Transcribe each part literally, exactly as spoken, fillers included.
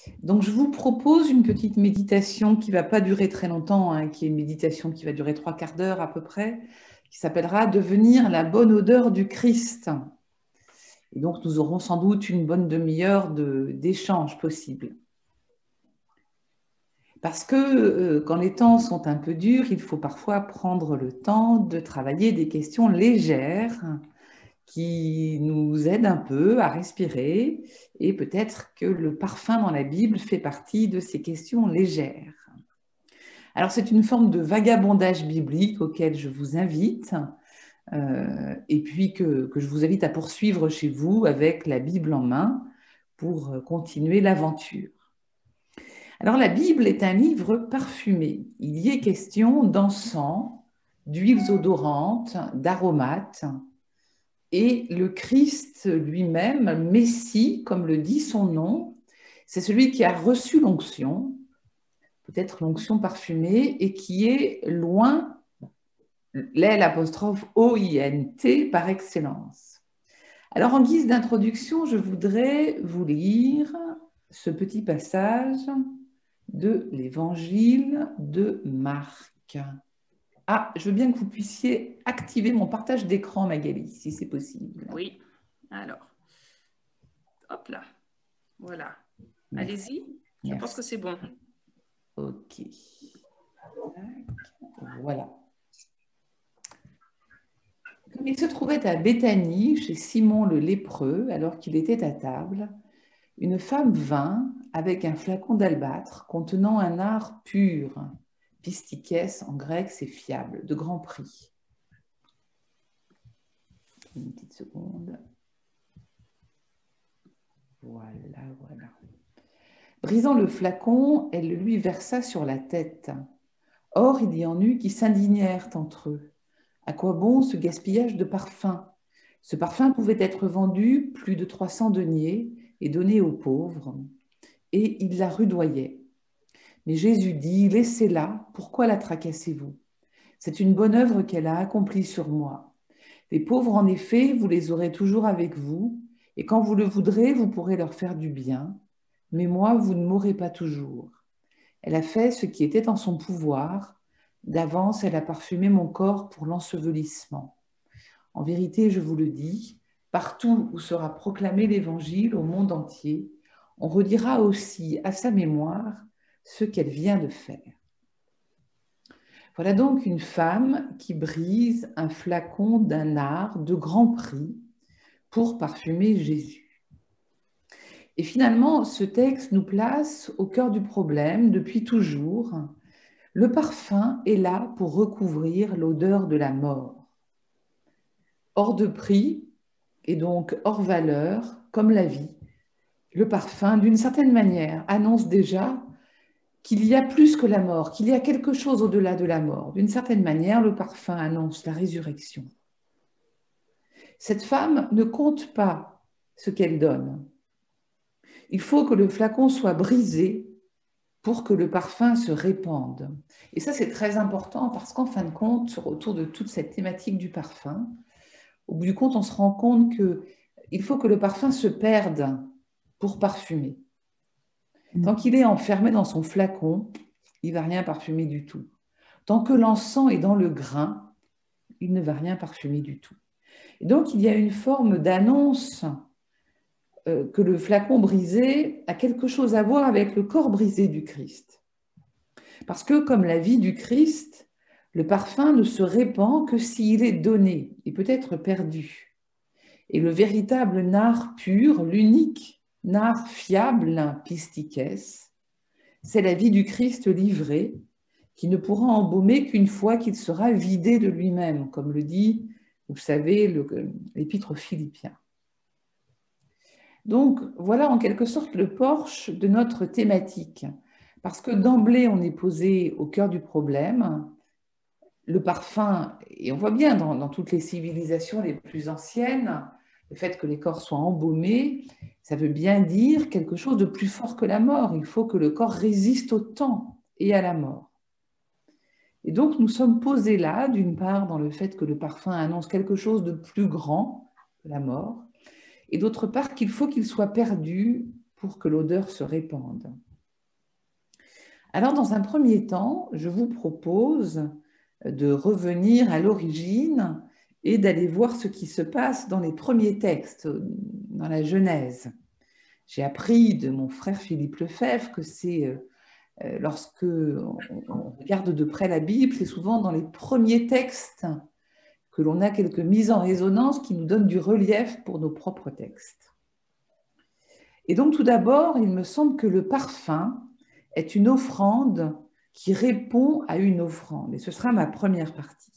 Donc, je vous propose une petite méditation qui ne va pas durer très longtemps, hein, qui est une méditation qui va durer trois quarts d'heure à peu près, qui s'appellera « Devenir la bonne odeur du Christ ». Et donc, nous aurons sans doute une bonne demi-heure d'échange possible. Parce que euh, quand les temps sont un peu durs, il faut parfois prendre le temps de travailler des questions légères qui nous aident un peu à respirer, et peut-être que le parfum dans la Bible fait partie de ces questions légères. Alors, c'est une forme de vagabondage biblique auquel je vous invite, euh, et puis que, que je vous invite à poursuivre chez vous avec la Bible en main pour continuer l'aventure. Alors, la Bible est un livre parfumé. Il y est question d'encens, d'huiles odorantes, d'aromates. Et le Christ lui-même, Messie, comme le dit son nom, c'est celui qui a reçu l'onction, peut-être l'onction parfumée, et qui est loin, l'L apostrophe O I N T par excellence. Alors, en guise d'introduction, je voudrais vous lire ce petit passage de l'Évangile de Marc. Ah, je veux bien que vous puissiez activer mon partage d'écran, Magali, si c'est possible. Oui, alors, hop là, voilà. Allez-y, je Merci. pense que c'est bon. Ok. Voilà. Comme il se trouvait à Béthanie, chez Simon le lépreux, alors qu'il était à table, une femme vint avec un flacon d'albâtre contenant un art pur. Pistikès, en grec, c'est fiable, de grand prix. Une petite seconde. Voilà, voilà. Brisant le flacon, elle le lui versa sur la tête. Or, il y en eut qui s'indignèrent entre eux. À quoi bon ce gaspillage de parfum? Ce parfum pouvait être vendu plus de trois cents deniers et donné aux pauvres. Et ils la rudoyaient. Mais Jésus dit, laissez-la, pourquoi la tracassez-vous? C'est une bonne œuvre qu'elle a accomplie sur moi. Les pauvres, en effet, vous les aurez toujours avec vous, et quand vous le voudrez, vous pourrez leur faire du bien, mais moi, vous ne m'aurez pas toujours. Elle a fait ce qui était en son pouvoir. D'avance, elle a parfumé mon corps pour l'ensevelissement. En vérité, je vous le dis, partout où sera proclamé l'Évangile au monde entier, on redira aussi à sa mémoire ce qu'elle vient de faire. Voilà donc une femme qui brise un flacon d'un art de grand prix pour parfumer Jésus. Et finalement, ce texte nous place au cœur du problème depuis toujours. Le parfum est là pour recouvrir l'odeur de la mort. Hors de prix et donc hors valeur, comme la vie, le parfum, d'une certaine manière, annonce déjà qu'il y a plus que la mort, qu'il y a quelque chose au-delà de la mort. D'une certaine manière, le parfum annonce la résurrection. Cette femme ne compte pas ce qu'elle donne. Il faut que le flacon soit brisé pour que le parfum se répande. Et ça, c'est très important parce qu'en fin de compte, autour de toute cette thématique du parfum, au bout du compte, on se rend compte qu'il faut que le parfum se perde pour parfumer. Tant qu'il est enfermé dans son flacon, il ne va rien parfumer du tout. Tant que l'encens est dans le grain, il ne va rien parfumer du tout. Et donc, il y a une forme d'annonce euh, que le flacon brisé a quelque chose à voir avec le corps brisé du Christ. Parce que, comme la vie du Christ, le parfum ne se répand que s'il est donné et peut être perdu. Et le véritable nard pur, l'unique nard fiable, pistikès, c'est la vie du Christ livrée, qui ne pourra embaumer qu'une fois qu'il sera vidé de lui-même, comme le dit, vous savez, l'épître aux Philippiens. Donc, voilà en quelque sorte le porche de notre thématique, parce que d'emblée, on est posé au cœur du problème. Le parfum, et on voit bien dans, dans toutes les civilisations les plus anciennes, le fait que les corps soient embaumés, ça veut bien dire quelque chose de plus fort que la mort. Il faut que le corps résiste au temps et à la mort. Et donc, nous sommes posés là, d'une part, dans le fait que le parfum annonce quelque chose de plus grand que la mort, et d'autre part, qu'il faut qu'il soit perdu pour que l'odeur se répande. Alors, dans un premier temps, je vous propose de revenir à l'origine et d'aller voir ce qui se passe dans les premiers textes, dans la Genèse. J'ai appris de mon frère Philippe Lefebvre que c'est euh, lorsque on regarde de près la Bible, c'est souvent dans les premiers textes que l'on a quelques mises en résonance qui nous donnent du relief pour nos propres textes. Et donc tout d'abord, il me semble que le parfum est une offrande qui répond à une offrande. Et ce sera ma première partie.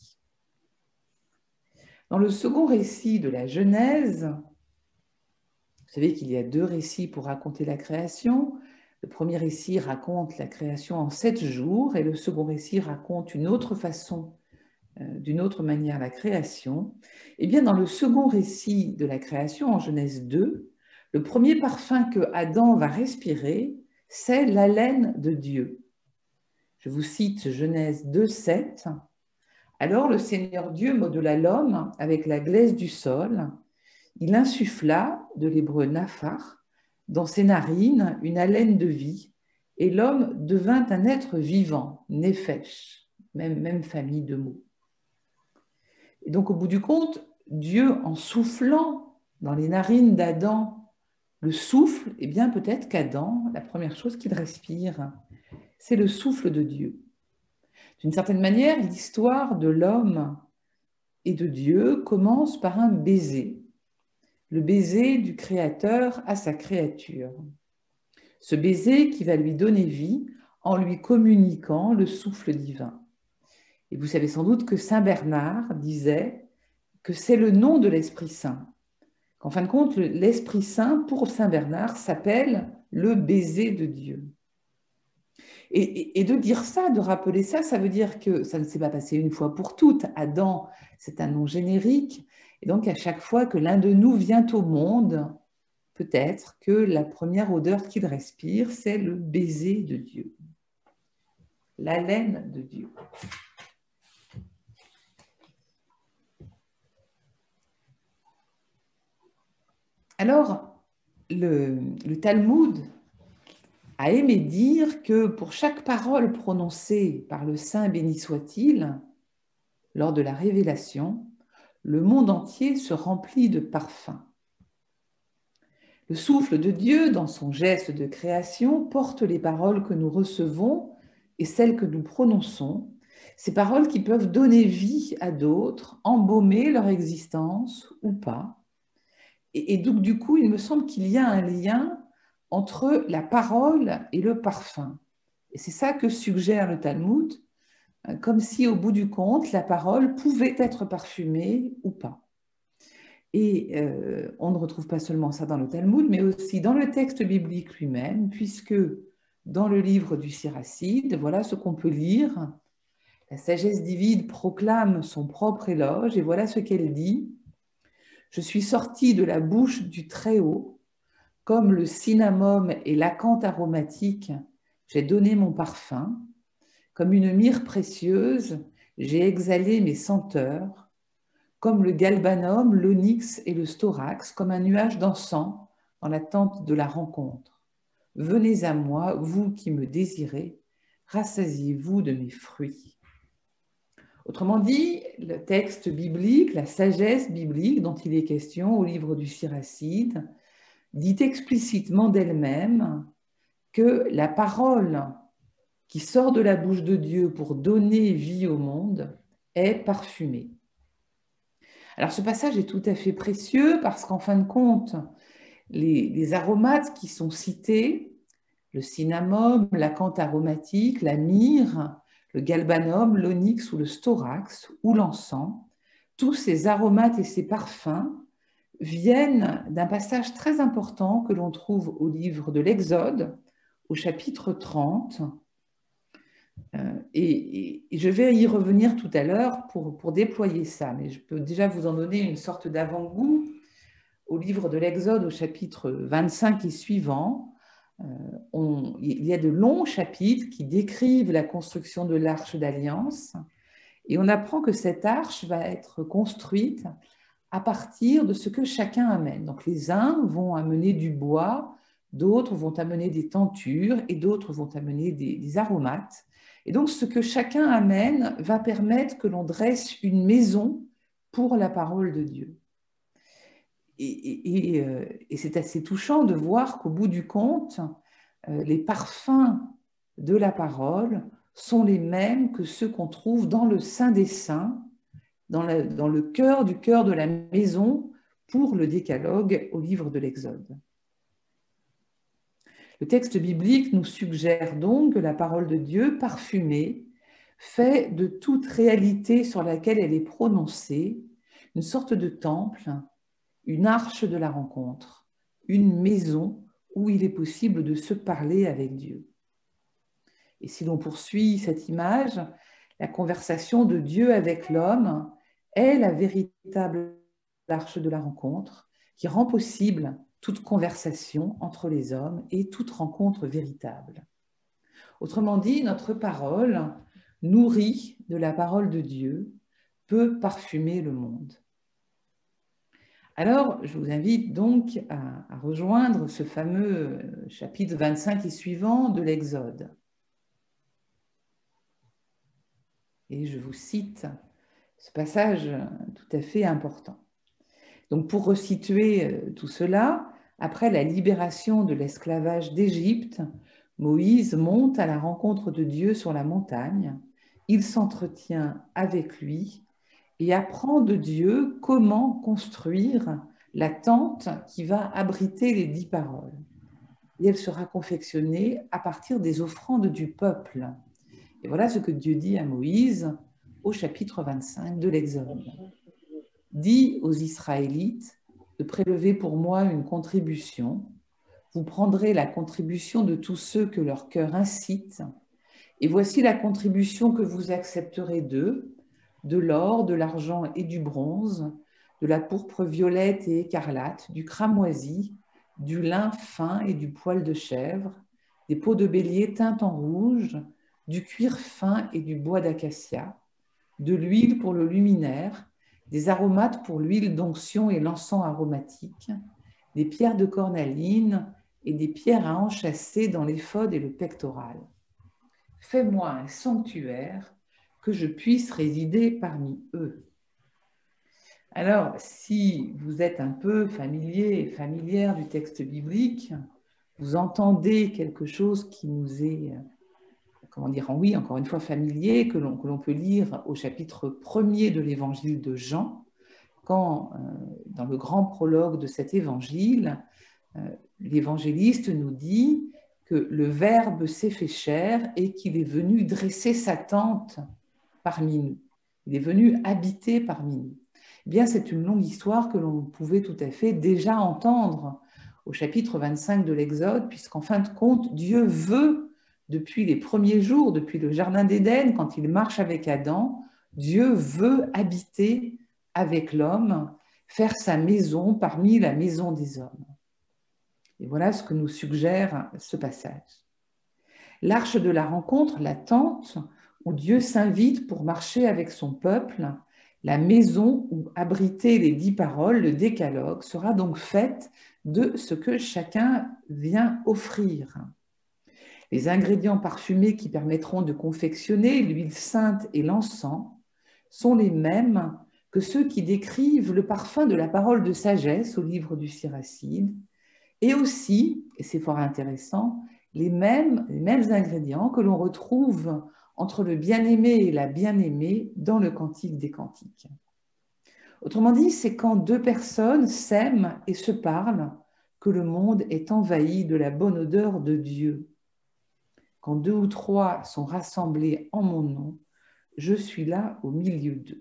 Dans le second récit de la Genèse, vous savez qu'il y a deux récits pour raconter la création. Le premier récit raconte la création en sept jours et le second récit raconte une autre façon, euh, d'une autre manière la création. Et bien dans le second récit de la création, en Genèse deux, le premier parfum que Adam va respirer, c'est l'haleine de Dieu. Je vous cite Genèse deux, sept. Alors le Seigneur Dieu modela l'homme avec la glaise du sol. Il insuffla, de l'hébreu naphar, dans ses narines une haleine de vie, et l'homme devint un être vivant, néphesh, même, même famille de mots. Et donc au bout du compte, Dieu, en soufflant dans les narines d'Adam le souffle, eh bien peut-être qu'Adam, la première chose qu'il respire, c'est le souffle de Dieu. D'une certaine manière, l'histoire de l'homme et de Dieu commence par un baiser, le baiser du Créateur à sa créature. Ce baiser qui va lui donner vie en lui communiquant le souffle divin. Et vous savez sans doute que Saint Bernard disait que c'est le nom de l'Esprit Saint. Qu'en fin de compte, l'Esprit Saint, pour Saint Bernard, s'appelle le baiser de Dieu. Et, et, et de dire ça, de rappeler ça, ça veut dire que ça ne s'est pas passé une fois pour toutes. Adam, c'est un nom générique. Et donc, à chaque fois que l'un de nous vient au monde, peut-être que la première odeur qu'il respire, c'est le baiser de Dieu, l'haleine de Dieu. Alors, le, le Talmud a aimé dire que pour chaque parole prononcée par le Saint béni soit-il, lors de la révélation, le monde entier se remplit de parfums. Le souffle de Dieu, dans son geste de création, porte les paroles que nous recevons et celles que nous prononçons, ces paroles qui peuvent donner vie à d'autres, embaumer leur existence ou pas. Et, et donc, du coup, il me semble qu'il y a un lien entre la parole et le parfum. Et c'est ça que suggère le Talmud, comme si au bout du compte, la parole pouvait être parfumée ou pas. Et euh, on ne retrouve pas seulement ça dans le Talmud, mais aussi dans le texte biblique lui-même, puisque dans le livre du Siracide, voilà ce qu'on peut lire. La sagesse divine proclame son propre éloge, et voilà ce qu'elle dit. « Je suis sortie de la bouche du Très-Haut, comme le cinnamome et l'acanthe aromatique, j'ai donné mon parfum. Comme une myrrhe précieuse, j'ai exhalé mes senteurs. Comme le galbanum, l'onyx et le storax, comme un nuage d'encens dans l'attente de la rencontre. Venez à moi, vous qui me désirez, rassasiez-vous de mes fruits. » Autrement dit, le texte biblique, la sagesse biblique dont il est question au livre du Siracide, dit explicitement d'elle-même que la parole qui sort de la bouche de Dieu pour donner vie au monde est parfumée. Alors ce passage est tout à fait précieux parce qu'en fin de compte, les, les aromates qui sont cités, le cinnamome, l'acanthe aromatique, la myrrhe, le galbanum, l'onyx ou le storax ou l'encens, tous ces aromates et ces parfums viennent d'un passage très important que l'on trouve au livre de l'Exode, au chapitre trente. Euh, et, et, et je vais y revenir tout à l'heure pour, pour déployer ça, mais je peux déjà vous en donner une sorte d'avant-goût. Au livre de l'Exode, au chapitre vingt-cinq et suivant, euh, on, il y a de longs chapitres qui décrivent la construction de l'arche d'alliance, et on apprend que cette arche va être construite à partir de ce que chacun amène. Donc les uns vont amener du bois d'autres vont amener des tentures et d'autres vont amener des, des aromates. Et donc, ce que chacun amène va permettre que l'on dresse une maison pour la parole de Dieu. Et, et, et, euh, et c'est assez touchant de voir qu'au bout du compte, euh, les parfums de la parole sont les mêmes que ceux qu'on trouve dans le Saint des Saints, dans, la, dans le cœur du cœur de la maison pour le décalogue au livre de l'Exode. Le texte biblique nous suggère donc que la parole de Dieu, parfumée, fait de toute réalité sur laquelle elle est prononcée une sorte de temple, une arche de la rencontre, une maison où il est possible de se parler avec Dieu. Et si l'on poursuit cette image, la conversation de Dieu avec l'homme est la véritable arche de la rencontre qui rend possible toute conversation entre les hommes et toute rencontre véritable. Autrement dit, notre parole, nourrie de la parole de Dieu, peut parfumer le monde. Alors, je vous invite donc à, à rejoindre ce fameux chapitre vingt-cinq et suivant de l'Exode. Et je vous cite ce passage tout à fait important. Donc, pour resituer tout cela, après la libération de l'esclavage d'Égypte, Moïse monte à la rencontre de Dieu sur la montagne. Il s'entretient avec lui et apprend de Dieu comment construire la tente qui va abriter les dix paroles. Et elle sera confectionnée à partir des offrandes du peuple. Et voilà ce que Dieu dit à Moïse au chapitre vingt-cinq de l'Exode. Dis aux Israélites de prélever pour moi une contribution. Vous prendrez la contribution de tous ceux que leur cœur incite. Et voici la contribution que vous accepterez d'eux, de l'or, de l'argent et du bronze, de la pourpre violette et écarlate, du cramoisi, du lin fin et du poil de chèvre, des peaux de bélier teintes en rouge, du cuir fin et du bois d'acacia, de l'huile pour le luminaire, des aromates pour l'huile d'onction et l'encens aromatique, des pierres de cornaline et des pierres à enchâsser dans l'éphod et le pectoral. Fais-moi un sanctuaire que je puisse résider parmi eux. Alors, si vous êtes un peu familier et familière du texte biblique, vous entendez quelque chose qui nous est, comment dire, oui, encore une fois familier, que l'on que l'on peut lire au chapitre premier de l'évangile de Jean, quand, euh, dans le grand prologue de cet évangile, euh, l'évangéliste nous dit que le Verbe s'est fait chair et qu'il est venu dresser sa tente parmi nous. Il est venu habiter parmi nous. Eh bien, c'est une longue histoire que l'on pouvait tout à fait déjà entendre au chapitre vingt-cinq de l'Exode, puisqu'en fin de compte, Dieu veut, depuis les premiers jours, depuis le Jardin d'Éden, quand il marche avec Adam, Dieu veut habiter avec l'homme, faire sa maison parmi la maison des hommes. Et voilà ce que nous suggère ce passage. L'arche de la rencontre, la tente où Dieu s'invite pour marcher avec son peuple, la maison où abriter les dix paroles, le décalogue, sera donc faite de ce que chacun vient offrir. Les ingrédients parfumés qui permettront de confectionner l'huile sainte et l'encens sont les mêmes que ceux qui décrivent le parfum de la parole de sagesse au livre du Siracide, et aussi, et c'est fort intéressant, les mêmes, les mêmes ingrédients que l'on retrouve entre le bien-aimé et la bien-aimée dans le Cantique des Cantiques. Autrement dit, c'est quand deux personnes s'aiment et se parlent que le monde est envahi de la bonne odeur de Dieu. Quand deux ou trois sont rassemblés en mon nom, je suis là au milieu d'eux.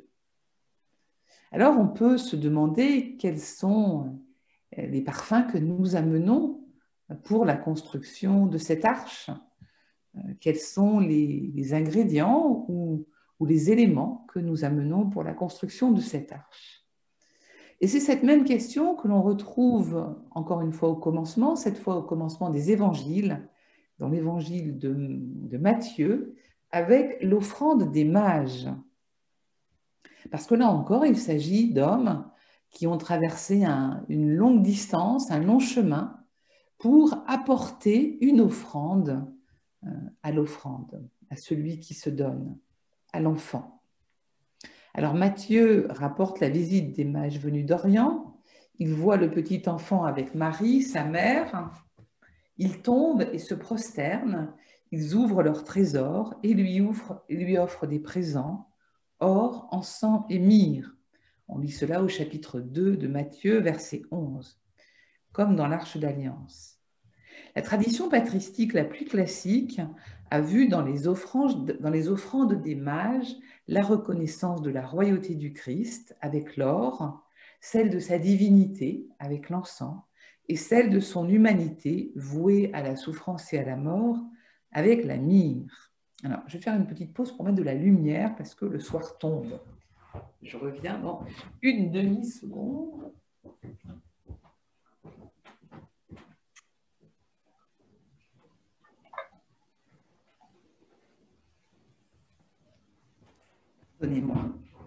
Alors on peut se demander quels sont les parfums que nous amenons pour la construction de cette arche. Quels sont les, les ingrédients ou, ou les éléments que nous amenons pour la construction de cette arche. Et c'est cette même question que l'on retrouve encore une fois au commencement, cette fois au commencement des évangiles, dans l'évangile de, de Matthieu, avec l'offrande des mages. Parce que là encore, il s'agit d'hommes qui ont traversé un, une longue distance, un long chemin, pour apporter une offrande à l'offrande, à celui qui se donne, à l'enfant. Alors Matthieu rapporte la visite des mages venus d'Orient. Il voit le petit enfant avec Marie, sa mère. Ils tombent et se prosternent. Ils ouvrent leur trésor et lui, ouvrent, et lui offrent des présents, or, encens et myrrhe. On lit cela au chapitre deux de Matthieu, verset onze, comme dans l'Arche d'Alliance. La tradition patristique la plus classique a vu dans les offrandes, dans les offrandes des mages la reconnaissance de la royauté du Christ avec l'or, celle de sa divinité avec l'encens et celle de son humanité vouée à la souffrance et à la mort avec la myrrhe. Alors, je vais faire une petite pause pour mettre de la lumière parce que le soir tombe. Je reviens dans une demi-seconde. Donnez-moi.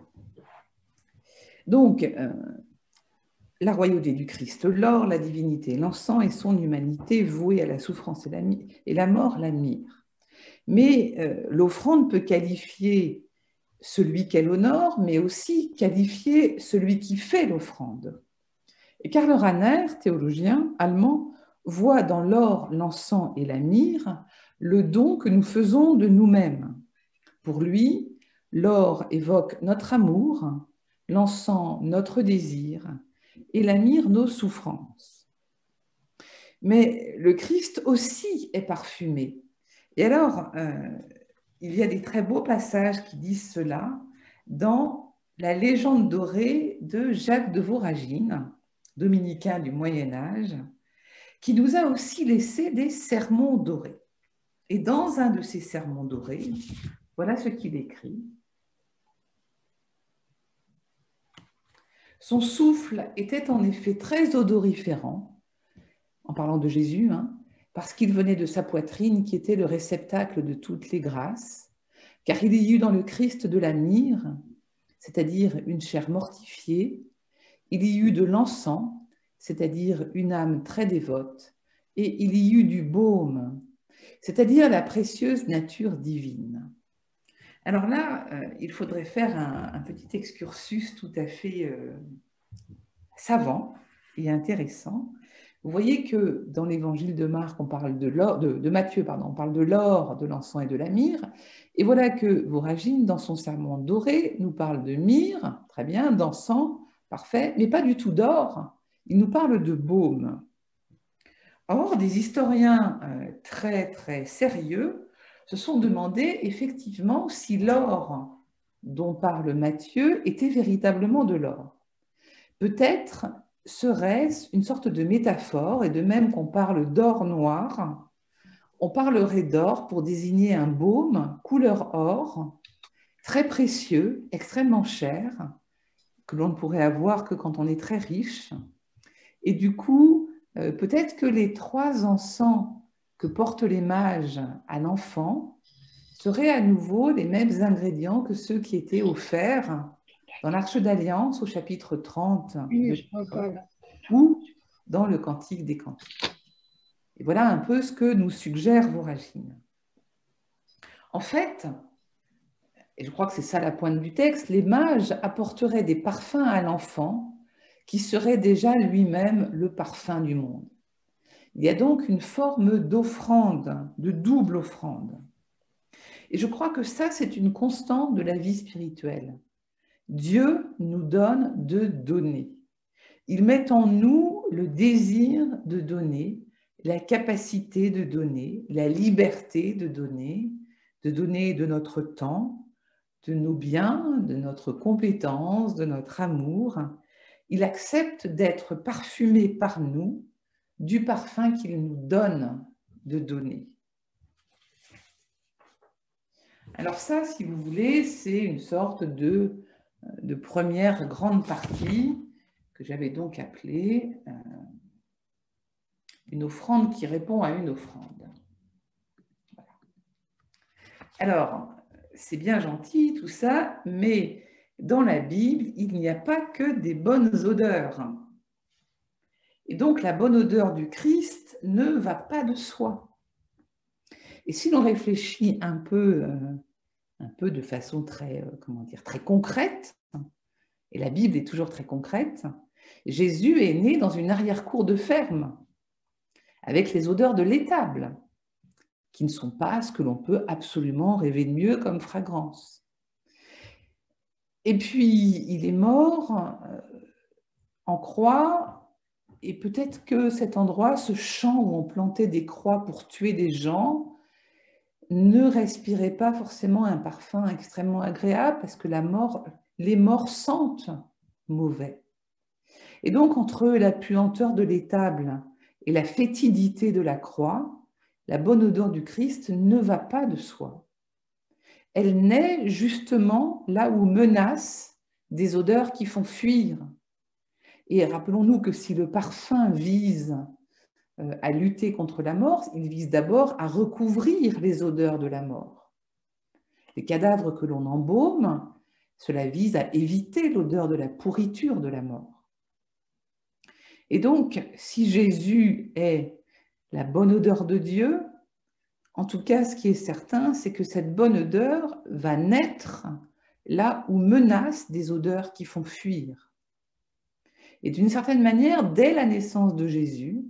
Donc, euh, la royauté du Christ, l'or, la divinité, l'encens et son humanité vouée à la souffrance et la, et la mort, la myrrhe. Mais euh, l'offrande peut qualifier celui qu'elle honore, mais aussi qualifier celui qui fait l'offrande. Et Karl Rahner, théologien allemand, voit dans l'or, l'encens et la myrrhe le don que nous faisons de nous-mêmes. Pour lui, l'or évoque notre amour, l'encens notre désir et la myrrhe nos souffrances. Mais le Christ aussi est parfumé. Et alors, euh, il y a des très beaux passages qui disent cela dans la légende dorée de Jacques de Voragine, dominicain du Moyen-Âge, qui nous a aussi laissé des sermons dorés. Et dans un de ces sermons dorés, voilà ce qu'il écrit. Son souffle était en effet très odoriférant, en parlant de Jésus, hein, parce qu'il venait de sa poitrine qui était le réceptacle de toutes les grâces, car il y eut dans le Christ de la myrrhe, c'est-à-dire une chair mortifiée, il y eut de l'encens, c'est-à-dire une âme très dévote, et il y eut du baume, c'est-à-dire la précieuse nature divine. Alors là, euh, il faudrait faire un, un petit excursus tout à fait euh, savant et intéressant. Vous voyez que dans l'évangile de Marc, on parle de, l'or, de, de Matthieu, pardon, on parle de l'or, de l'encens et de la myrrhe. Et voilà que Voragine, dans son sermon doré, nous parle de myrrhe, très bien, d'encens, parfait, mais pas du tout d'or. Il nous parle de baume. Or, des historiens euh, très, très sérieux se sont demandé effectivement si l'or dont parle Matthieu était véritablement de l'or. Peut-être serait-ce une sorte de métaphore, et de même qu'on parle d'or noir, on parlerait d'or pour désigner un baume couleur or, très précieux, extrêmement cher, que l'on ne pourrait avoir que quand on est très riche. Et du coup, euh, peut-être que les trois encens que portent les mages à l'enfant seraient à nouveau les mêmes ingrédients que ceux qui étaient offerts dans l'Arche d'Alliance au chapitre trente ou dans le Cantique des Cantiques. Et voilà un peu ce que nous suggère Voragine. En fait, et je crois que c'est ça la pointe du texte, les mages apporteraient des parfums à l'enfant qui serait déjà lui-même le parfum du monde. Il y a donc une forme d'offrande, de double offrande. Et je crois que ça, c'est une constante de la vie spirituelle. Dieu nous donne de donner. Il met en nous le désir de donner, la capacité de donner, la liberté de donner, de donner de notre temps, de nos biens, de notre compétence, de notre amour. Il accepte d'être parfumé par nous du parfum qu'il nous donne de donner. Alors ça, si vous voulez, c'est une sorte de, de première grande partie que j'avais donc appelée euh, une offrande qui répond à une offrande. Voilà. Alors, c'est bien gentil tout ça, mais dans la Bible, il n'y a pas que des bonnes odeurs. Et donc, la bonne odeur du Christ ne va pas de soi. Et si l'on réfléchit un peu, euh, un peu de façon très, euh, comment dire, très concrète, et la Bible est toujours très concrète, Jésus est né dans une arrière-cour de ferme, avec les odeurs de l'étable, qui ne sont pas ce que l'on peut absolument rêver de mieux comme fragrance. Et puis, il est mort euh, en croix, et peut-être que cet endroit, ce champ où on plantait des croix pour tuer des gens, ne respirait pas forcément un parfum extrêmement agréable, parce que la mort, les morts sentent mauvais. Et donc, entre la puanteur de l'étable et la fétidité de la croix, la bonne odeur du Christ ne va pas de soi. Elle naît justement là où menacent des odeurs qui font fuir. Et rappelons-nous que si le parfum vise à lutter contre la mort, il vise d'abord à recouvrir les odeurs de la mort. Les cadavres que l'on embaume, cela vise à éviter l'odeur de la pourriture de la mort. Et donc, si Jésus est la bonne odeur de Dieu, en tout cas, ce qui est certain, c'est que cette bonne odeur va naître là où menacent des odeurs qui font fuir. Et d'une certaine manière, dès la naissance de Jésus,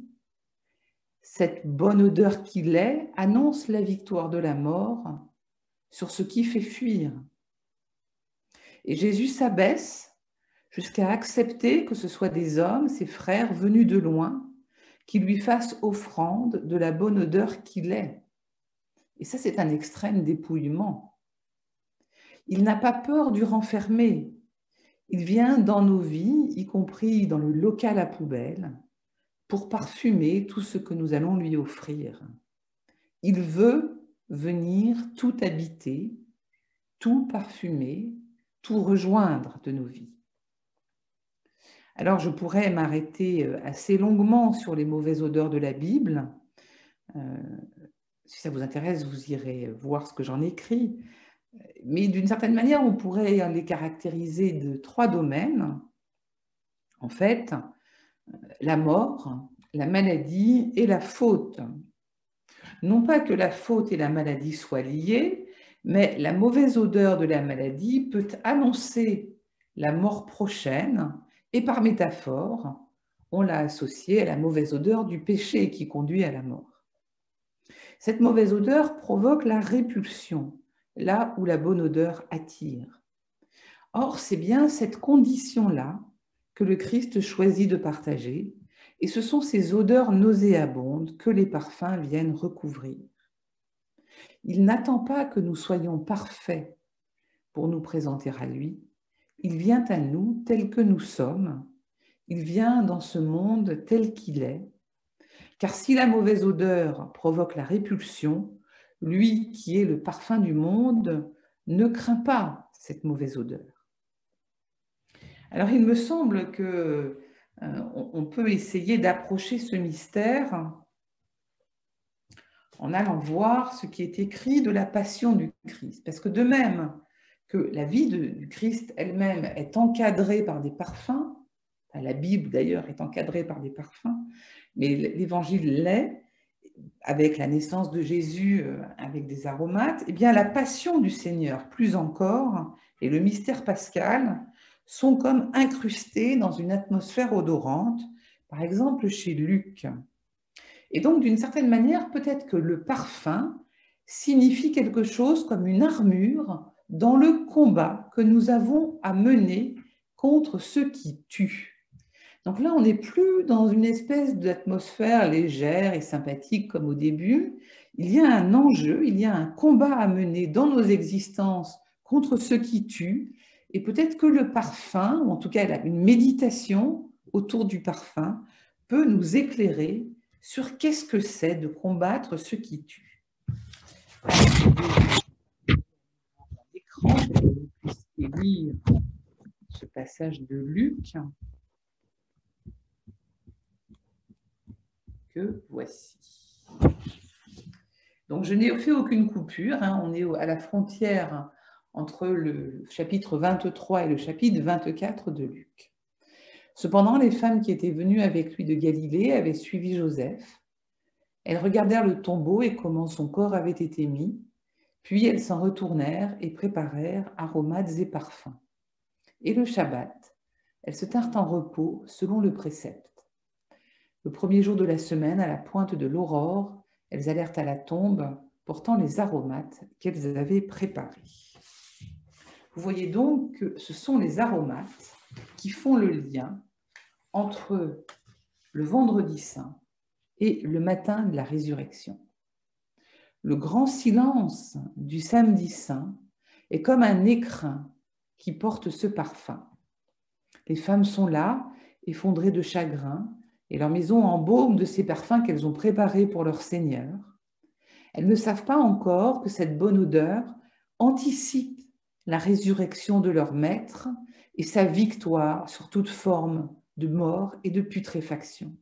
cette bonne odeur qu'il est annonce la victoire de la mort sur ce qui fait fuir. Et Jésus s'abaisse jusqu'à accepter que ce soit des hommes, ses frères venus de loin, qui lui fassent offrande de la bonne odeur qu'il est. Et ça, c'est un extrême dépouillement. Il n'a pas peur du renfermé. Il vient dans nos vies, y compris dans le local à poubelle, pour parfumer tout ce que nous allons lui offrir. Il veut venir tout habiter, tout parfumer, tout rejoindre de nos vies. Alors, je pourrais m'arrêter assez longuement sur les mauvaises odeurs de la Bible. Euh, si ça vous intéresse, vous irez voir ce que j'en écris. Mais d'une certaine manière, on pourrait les caractériser de trois domaines. En fait, la mort, la maladie et la faute. Non pas que la faute et la maladie soient liées, mais la mauvaise odeur de la maladie peut annoncer la mort prochaine, et par métaphore, on l'a associée à la mauvaise odeur du péché qui conduit à la mort. Cette mauvaise odeur provoque la répulsion, là où la bonne odeur attire. Or, c'est bien cette condition-là que le Christ choisit de partager, et ce sont ces odeurs nauséabondes que les parfums viennent recouvrir. Il n'attend pas que nous soyons parfaits pour nous présenter à lui. Il vient à nous tel que nous sommes. Il vient dans ce monde tel qu'il est. Car si la mauvaise odeur provoque la répulsion, lui qui est le parfum du monde ne craint pas cette mauvaise odeur. Alors il me semble que euh, on peut essayer d'approcher ce mystère en allant voir ce qui est écrit de la passion du Christ. Parce que de même que la vie de, du Christ elle-même est encadrée par des parfums, la Bible d'ailleurs est encadrée par des parfums, mais l'Évangile l'est, avec la naissance de Jésus, avec des aromates, eh bien la passion du Seigneur, plus encore, et le mystère pascal sont comme incrustés dans une atmosphère odorante, par exemple chez Luc. Et donc, d'une certaine manière, peut-être que le parfum signifie quelque chose comme une armure dans le combat que nous avons à mener contre ceux qui tuent. Donc là, on n'est plus dans une espèce d'atmosphère légère et sympathique comme au début. Il y a un enjeu, il y a un combat à mener dans nos existences contre ceux qui tuent. Et peut-être que le parfum, ou en tout cas une méditation autour du parfum, peut nous éclairer sur qu'est-ce que c'est de combattre ceux qui tuent. L'écran pour que vous puissiez lire ce passage de Luc que voici. Donc je n'ai fait aucune coupure, hein, on est à la frontière entre le chapitre vingt-trois et le chapitre vingt-quatre de Luc. Cependant, les femmes qui étaient venues avec lui de Galilée avaient suivi Joseph, Elles regardèrent le tombeau et comment son corps avait été mis, puis elles s'en retournèrent et préparèrent aromates et parfums. Et le Shabbat, elles se tinrent en repos selon le précepte. Le premier jour de la semaine, à la pointe de l'aurore, elles allèrent à la tombe, portant les aromates qu'elles avaient préparés. Vous voyez donc que ce sont les aromates qui font le lien entre le vendredi saint et le matin de la résurrection. Le grand silence du samedi saint est comme un écrin qui porte ce parfum. Les femmes sont là, effondrées de chagrin, et leur maison embaume de ces parfums qu'elles ont préparés pour leur Seigneur. Elles ne savent pas encore que cette bonne odeur anticipe la résurrection de leur maître et sa victoire sur toute forme de mort et de putréfaction.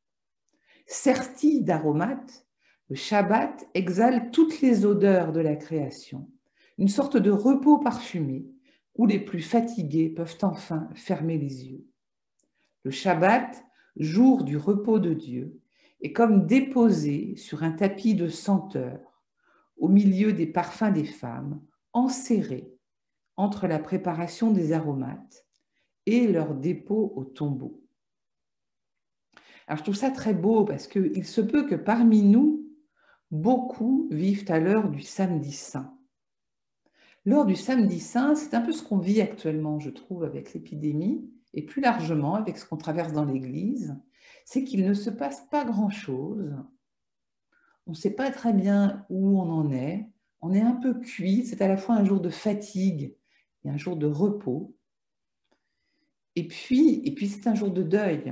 Serti d'aromates, le Shabbat exhale toutes les odeurs de la création, une sorte de repos parfumé où les plus fatigués peuvent enfin fermer les yeux. Le Shabbat, jour du repos de Dieu, est comme déposé sur un tapis de senteur, au milieu des parfums des femmes, enserrés entre la préparation des aromates et leur dépôt au tombeau. Alors je trouve ça très beau parce qu'il se peut que parmi nous, beaucoup vivent à l'heure du samedi saint. L'heure du samedi saint, c'est un peu ce qu'on vit actuellement, je trouve, avec l'épidémie, et plus largement avec ce qu'on traverse dans l'Église, c'est qu'il ne se passe pas grand-chose. On ne sait pas très bien où on en est. On est un peu cuit. C'est à la fois un jour de fatigue et un jour de repos. Et puis, et puis c'est un jour de deuil.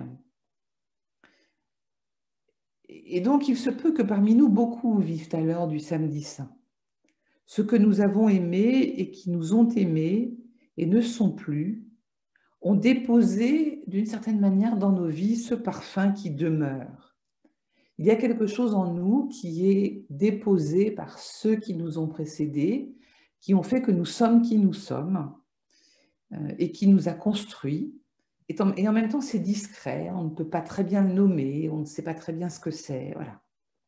Et donc, il se peut que parmi nous, beaucoup vivent à l'heure du samedi saint. Ceux que nous avons aimés et qui nous ont aimés et ne sont plus, ont déposé d'une certaine manière dans nos vies ce parfum qui demeure. Il y a quelque chose en nous qui est déposé par ceux qui nous ont précédés, qui ont fait que nous sommes qui nous sommes euh, et qui nous a construits. Et en, et en même temps, c'est discret, on ne peut pas très bien le nommer, on ne sait pas très bien ce que c'est. Voilà.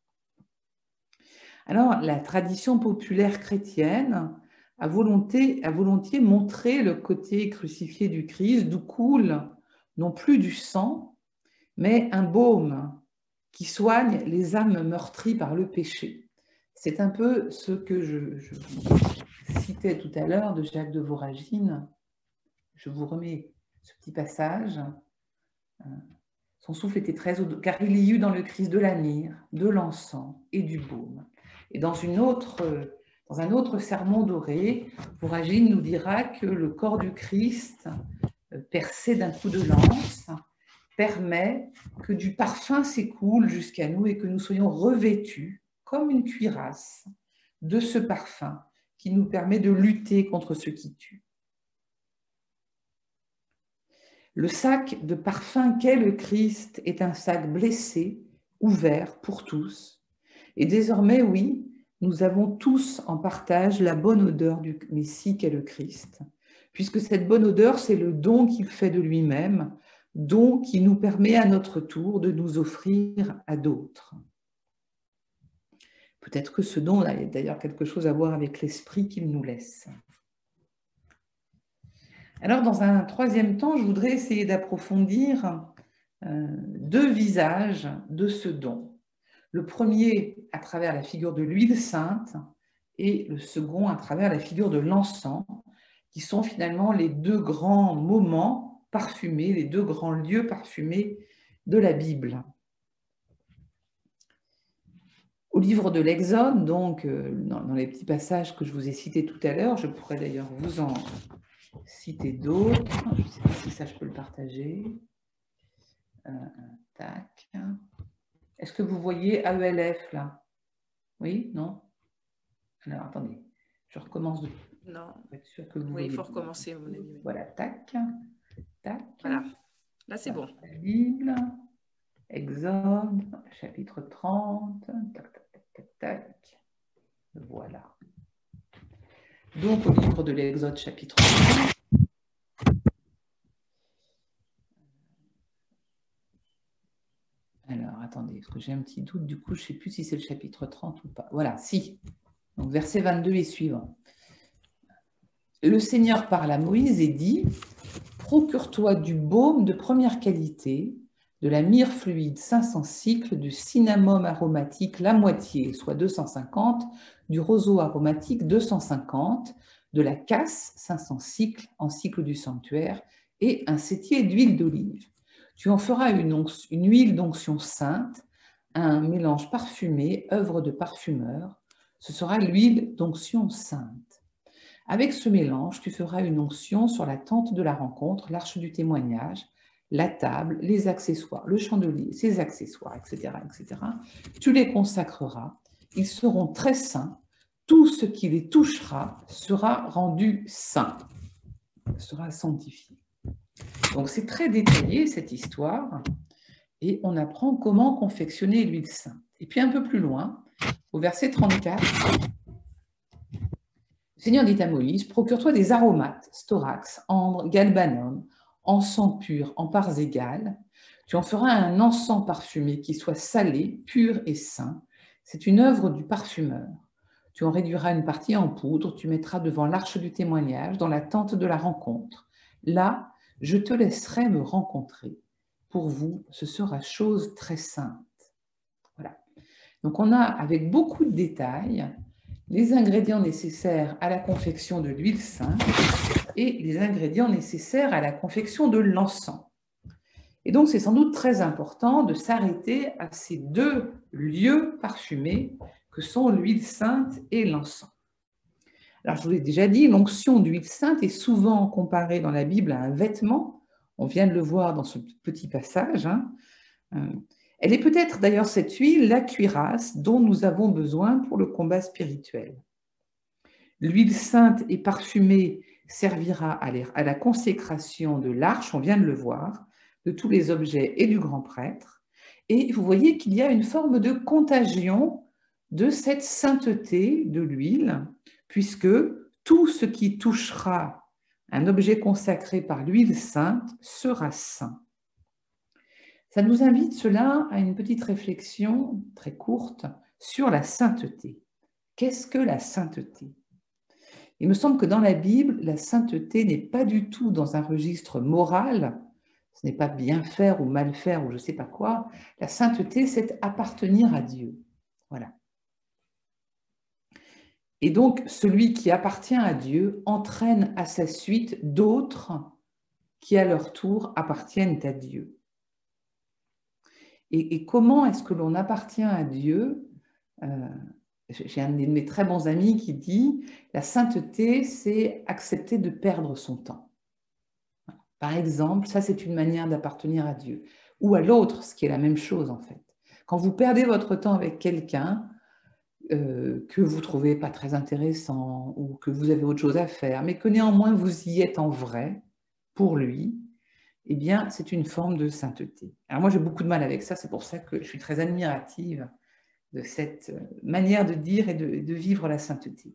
Alors, la tradition populaire chrétienne a, volonté, a volontiers montré le côté crucifié du Christ, d'où coule non plus du sang, mais un baume qui soigne les âmes meurtries par le péché. C'est un peu ce que je, je citais tout à l'heure de Jacques de Voragine. Je vous remets ce petit passage. Son souffle était très haut, car il y eut dans le Christ de la myrrhe, de l'encens et du baume. Et dans, une autre, dans un autre sermon doré, Voragine nous dira que le corps du Christ, percé d'un coup de lance, permet que du parfum s'écoule jusqu'à nous et que nous soyons revêtus, comme une cuirasse, de ce parfum qui nous permet de lutter contre ce qui tue. Le sac de parfum qu'est le Christ est un sac blessé, ouvert pour tous. Et désormais, oui, nous avons tous en partage la bonne odeur du Messie qu'est le Christ, puisque cette bonne odeur, c'est le don qu'il fait de lui-même, don qui nous permet à notre tour de nous offrir à d'autres. Peut-être que ce don a d'ailleurs quelque chose à voir avec l'esprit qu'il nous laisse. Alors, dans un troisième temps, je voudrais essayer d'approfondir euh, deux visages de ce don. Le premier à travers la figure de l'huile sainte et le second à travers la figure de l'encens, qui sont finalement les deux grands moments parfumés, les deux grands lieux parfumés de la Bible. Au livre de l'Exode, donc dans, dans les petits passages que je vous ai cités tout à l'heure, je pourrais d'ailleurs vous en citer d'autres. Je ne sais pas si ça je peux le partager. Euh, tac. Est-ce que vous voyez A E L F là? Oui? Non? Alors attendez, je recommence de... Non. Pour être sûr que vous oui, voyez. Il faut recommencer, à mon avis. Voilà, tac, tac. Voilà, là c'est bon. La Bible, Exode, chapitre trente, tac, tac, tac, tac, tac. Voilà. Donc au livre de l'Exode, chapitre trente. Alors, attendez, parce que j'ai un petit doute, du coup, je ne sais plus si c'est le chapitre trente ou pas. Voilà, si. Donc, verset vingt-deux et suivant. Le Seigneur parle à Moïse et dit « Procure-toi du baume de première qualité, de la myrrhe fluide cinq cents cycles, du cinnamome aromatique la moitié, soit deux cent cinquante, du roseau aromatique deux cent cinquante, de la casse cinq cents cycles en cycle du sanctuaire et un septier d'huile d'olive. Tu en feras une, une huile d'onction sainte, un mélange parfumé, œuvre de parfumeur. Ce sera l'huile d'onction sainte. Avec ce mélange, tu feras une onction sur la tente de la rencontre, l'arche du témoignage, la table, les accessoires, le chandelier, ses accessoires, et cetera, et cetera. Tu les consacreras. Ils seront très saints. Tout ce qui les touchera sera rendu saint, sera sanctifié. Donc, c'est très détaillé, cette histoire, et on apprend comment confectionner l'huile sainte. Et puis, un peu plus loin, au verset trente-quatre, le Seigneur dit à Moïse, « Procure-toi des aromates, storax, ambre, galbanum, encens pur en parts égales. Tu en feras un encens parfumé qui soit salé, pur et saint. C'est une œuvre du parfumeur. Tu en réduiras une partie en poudre, tu mettras devant l'arche du témoignage, dans la tente de la rencontre. Là, je te laisserai me rencontrer. Pour vous, ce sera chose très sainte. » Voilà. Donc, on a, avec beaucoup de détails, les ingrédients nécessaires à la confection de l'huile sainte et les ingrédients nécessaires à la confection de l'encens. Et donc, c'est sans doute très important de s'arrêter à ces deux lieux parfumés que sont l'huile sainte et l'encens. Alors, je vous l'ai déjà dit, l'onction d'huile sainte est souvent comparée dans la Bible à un vêtement. On vient de le voir dans ce petit passage. Hein. Elle est peut-être d'ailleurs cette huile, la cuirasse, dont nous avons besoin pour le combat spirituel. L'huile sainte et parfumée servira à la consécration de l'arche, on vient de le voir, de tous les objets et du grand prêtre. Et vous voyez qu'il y a une forme de contagion de cette sainteté de l'huile, puisque tout ce qui touchera un objet consacré par l'huile sainte sera saint. Ça nous invite cela à une petite réflexion très courte sur la sainteté. Qu'est-ce que la sainteté ? Il me semble que dans la Bible, la sainteté n'est pas du tout dans un registre moral, ce n'est pas bien faire ou mal faire ou je ne sais pas quoi. La sainteté, c'est appartenir à Dieu. Voilà. Et donc, celui qui appartient à Dieu entraîne à sa suite d'autres qui, à leur tour, appartiennent à Dieu. Et, et comment est-ce que l'on appartient à Dieu ? euh, J'ai un de mes très bons amis qui dit « La sainteté, c'est accepter de perdre son temps. » Par exemple, ça, c'est une manière d'appartenir à Dieu. Ou à l'autre, ce qui est la même chose, en fait. Quand vous perdez votre temps avec quelqu'un euh, que vous ne trouvez pas très intéressant ou que vous avez autre chose à faire, mais que néanmoins vous y êtes en vrai pour lui, eh bien, c'est une forme de sainteté. Alors moi, j'ai beaucoup de mal avec ça, c'est pour ça que je suis très admirative de cette manière de dire et de, de vivre la sainteté.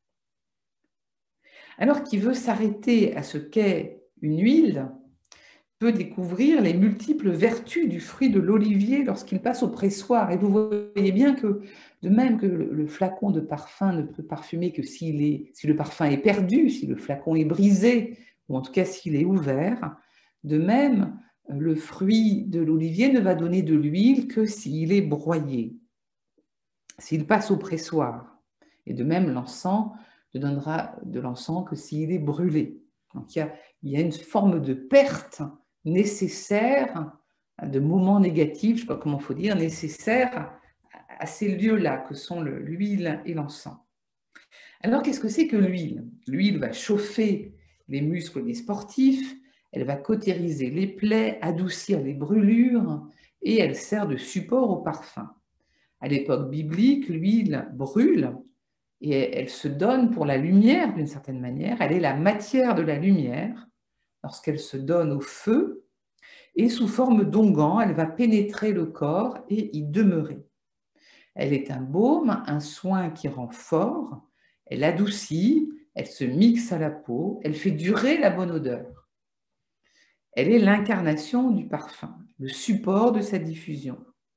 Alors, qui veut s'arrêter à ce qu'est une huile peut découvrir les multiples vertus du fruit de l'olivier lorsqu'il passe au pressoir. Et vous voyez bien que, de même que le flacon de parfum ne peut parfumer que s'il est, si le parfum est perdu, si le flacon est brisé, ou en tout cas s'il est ouvert, de même, le fruit de l'olivier ne va donner de l'huile que s'il est broyé, s'il passe au pressoir. Et de même, l'encens ne donnera de l'encens que s'il est brûlé. Donc il y a, il y a une forme de perte nécessaire, de moments négatifs, je ne sais pas comment il faut dire, nécessaires à ces lieux-là que sont l'huile et l'encens. Alors qu'est-ce que c'est que l'huile? L'huile va chauffer les muscles des sportifs, elle va cautériser les plaies, adoucir les brûlures et elle sert de support au parfum. À l'époque biblique, l'huile brûle et elle se donne pour la lumière d'une certaine manière. Elle est la matière de la lumière lorsqu'elle se donne au feu et sous forme d'onguent, elle va pénétrer le corps et y demeurer. Elle est un baume, un soin qui rend fort, elle adoucit, elle se mixe à la peau, elle fait durer la bonne odeur. Elle est l'incarnation du parfum, le support de sa diffusion.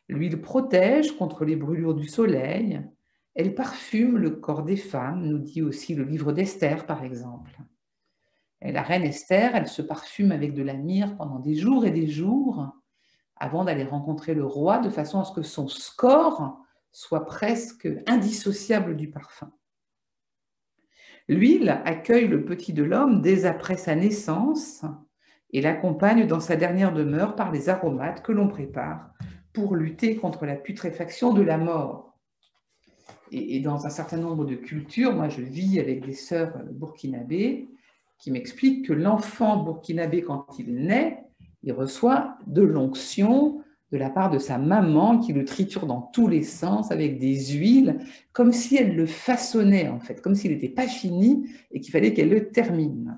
L'huile protège contre les brûlures du soleil. Elle parfume le corps des femmes, nous dit aussi le livre d'Esther, par exemple. Et la reine Esther, elle se parfume avec de la myrrhe pendant des jours et des jours avant d'aller rencontrer le roi, de façon à ce que son score soit presque indissociable du parfum. L'huile accueille le petit de l'homme dès après sa naissance et l'accompagne dans sa dernière demeure par les aromates que l'on prépare pour lutter contre la putréfaction de la mort. Et, et dans un certain nombre de cultures, moi je vis avec des sœurs burkinabées qui m'expliquent que l'enfant burkinabé, quand il naît, il reçoit de l'onction de la part de sa maman qui le triture dans tous les sens avec des huiles, comme si elle le façonnait en fait, comme s'il n'était pas fini et qu'il fallait qu'elle le termine.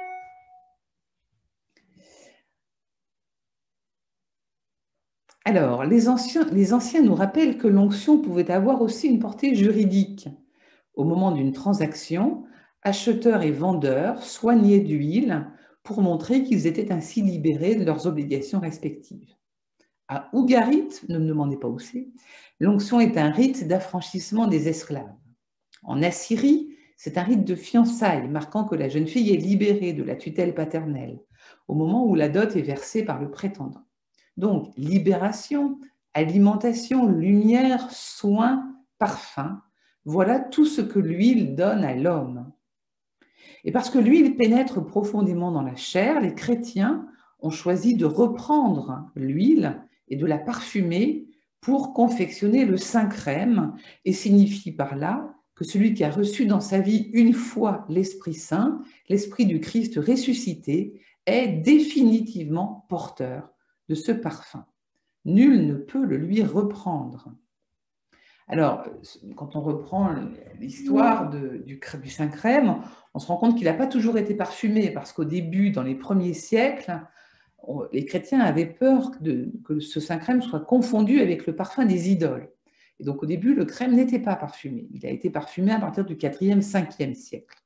Alors, les anciens, les anciens nous rappellent que l'onction pouvait avoir aussi une portée juridique. Au moment d'une transaction, acheteurs et vendeurs soignaient d'huile pour montrer qu'ils étaient ainsi libérés de leurs obligations respectives. À Ougarit, ne me demandez pas où c'est, l'onction est un rite d'affranchissement des esclaves. En Assyrie, c'est un rite de fiançailles marquant que la jeune fille est libérée de la tutelle paternelle au moment où la dot est versée par le prétendant. Donc, libération, alimentation, lumière, soin, parfum, voilà tout ce que l'huile donne à l'homme. Et parce que l'huile pénètre profondément dans la chair, les chrétiens ont choisi de reprendre l'huile et de la parfumer pour confectionner le Saint-Crème et signifie par là que celui qui a reçu dans sa vie une fois l'Esprit Saint, l'Esprit du Christ ressuscité, est définitivement porteur de ce parfum. Nul ne peut le lui reprendre. Alors, quand on reprend l'histoire du, du Saint-Crème, on se rend compte qu'il n'a pas toujours été parfumé, parce qu'au début, dans les premiers siècles, on, les chrétiens avaient peur de, que ce Saint-Crème soit confondu avec le parfum des idoles. Et donc, au début, le crème n'était pas parfumé. Il a été parfumé à partir du quatrième, cinquième siècle.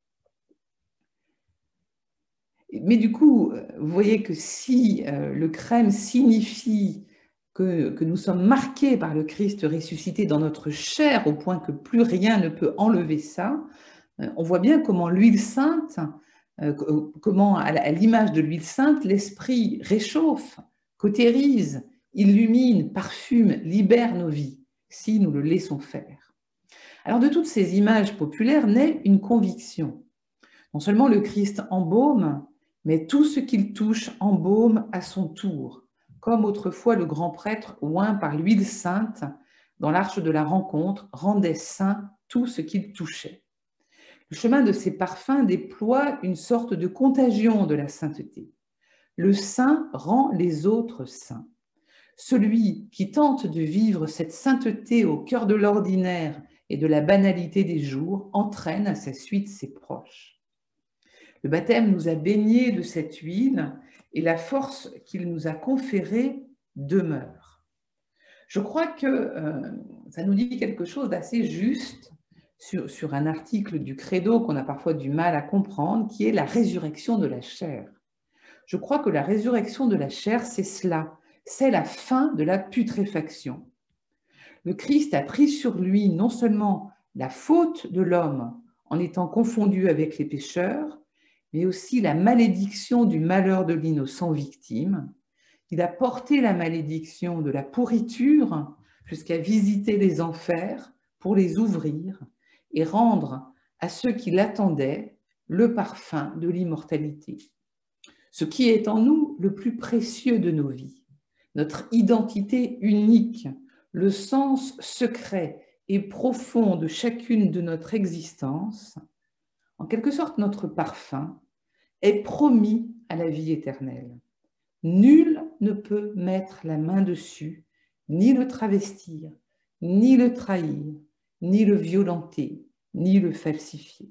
Mais du coup, vous voyez que si euh, le crème signifie que, que nous sommes marqués par le Christ ressuscité dans notre chair, au point que plus rien ne peut enlever ça, euh, on voit bien comment l'huile sainte, euh, comment à l'image de l'huile sainte, l'Esprit réchauffe, cautérise, illumine, parfume, libère nos vies, si nous le laissons faire. Alors de toutes ces images populaires naît une conviction. Non seulement le Christ embaume, mais tout ce qu'il touche embaume à son tour, comme autrefois le grand prêtre oint par l'huile sainte dans l'arche de la rencontre rendait saint tout ce qu'il touchait. Le chemin de ces parfums déploie une sorte de contagion de la sainteté. Le saint rend les autres saints. Celui qui tente de vivre cette sainteté au cœur de l'ordinaire et de la banalité des jours entraîne à sa suite ses proches. Le baptême nous a baignés de cette huile et la force qu'il nous a conférée demeure. Je crois que euh, ça nous dit quelque chose d'assez juste sur, sur un article du Credo qu'on a parfois du mal à comprendre, qui est la résurrection de la chair. Je crois que la résurrection de la chair, c'est cela, c'est la fin de la putréfaction. Le Christ a pris sur lui non seulement la faute de l'homme en étant confondu avec les pécheurs, mais aussi la malédiction du malheur de l'innocent victime. Il a porté la malédiction de la pourriture jusqu'à visiter les enfers pour les ouvrir et rendre à ceux qui l'attendaient le parfum de l'immortalité. Ce qui est en nous le plus précieux de nos vies, notre identité unique, le sens secret et profond de chacune de notre existence, en quelque sorte notre parfum, est promis à la vie éternelle. Nul ne peut mettre la main dessus, ni le travestir, ni le trahir, ni le violenter, ni le falsifier.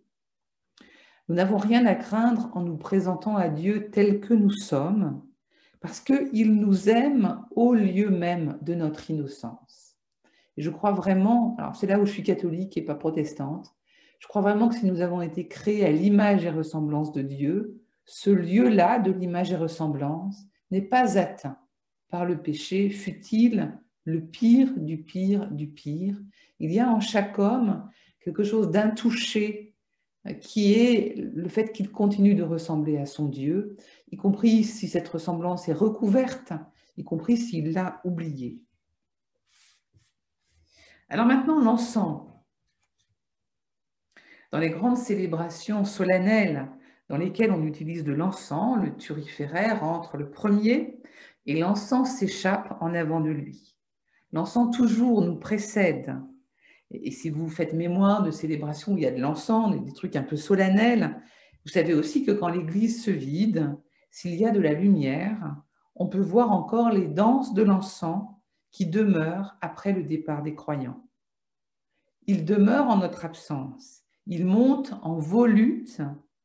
Nous n'avons rien à craindre en nous présentant à Dieu tels que nous sommes, parce qu'il nous aime au lieu même de notre innocence. Et je crois vraiment, alors c'est là où je suis catholique et pas protestante, je crois vraiment que si nous avons été créés à l'image et ressemblance de Dieu, ce lieu-là de l'image et ressemblance n'est pas atteint par le péché, fût-il le pire du pire du pire. Il y a en chaque homme quelque chose d'intouché qui est le fait qu'il continue de ressembler à son Dieu, y compris si cette ressemblance est recouverte, y compris s'il l'a oublié. Alors maintenant, l'encens. Dans les grandes célébrations solennelles dans lesquelles on utilise de l'encens, le thuriféraire entre le premier et l'encens s'échappe en avant de lui. L'encens toujours nous précède. Et si vous faites mémoire de célébrations où il y a de l'encens, des trucs un peu solennels, vous savez aussi que quand l'église se vide, s'il y a de la lumière, on peut voir encore les danses de l'encens qui demeurent après le départ des croyants. Il demeure en notre absence. Il monte en volute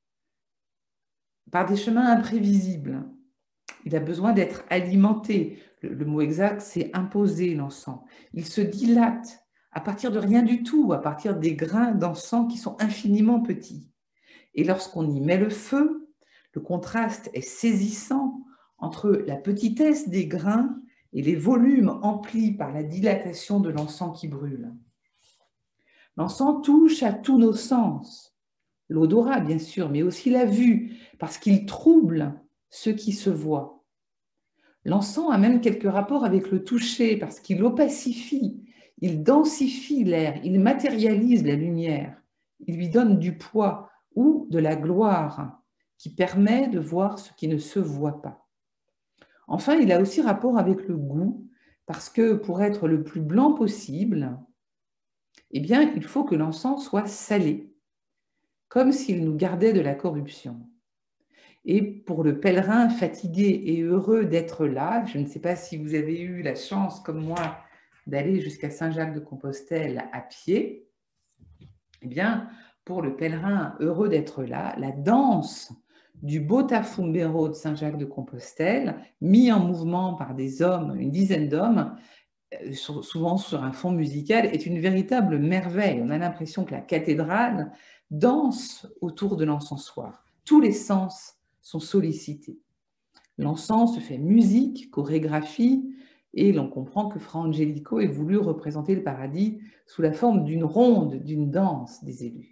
par des chemins imprévisibles. Il a besoin d'être alimenté. Le, le mot exact, c'est imposer l'encens. Il se dilate à partir de rien du tout, à partir des grains d'encens qui sont infiniment petits. Et lorsqu'on y met le feu, le contraste est saisissant entre la petitesse des grains et les volumes emplis par la dilatation de l'encens qui brûle. L'encens touche à tous nos sens, l'odorat bien sûr, mais aussi la vue, parce qu'il trouble ce qui se voit. L'encens a même quelques rapports avec le toucher, parce qu'il opacifie, il densifie l'air, il matérialise la lumière, il lui donne du poids ou de la gloire, qui permet de voir ce qui ne se voit pas. Enfin, il a aussi rapport avec le goût, parce que pour être le plus blanc possible, eh bien, il faut que l'encens soit salé, comme s'il nous gardait de la corruption. Et pour le pèlerin fatigué et heureux d'être là, je ne sais pas si vous avez eu la chance, comme moi, d'aller jusqu'à Saint-Jacques-de-Compostelle à pied, eh bien, pour le pèlerin heureux d'être là, la danse du Botafumeiro de Saint-Jacques-de-Compostelle, mis en mouvement par des hommes, une dizaine d'hommes, souvent sur un fond musical, est une véritable merveille. On a l'impression que la cathédrale danse autour de l'encensoir. Tous les sens sont sollicités. L'encens se fait musique, chorégraphie, et l'on comprend que Fra Angelico ait voulu représenter le paradis sous la forme d'une ronde, d'une danse des élus.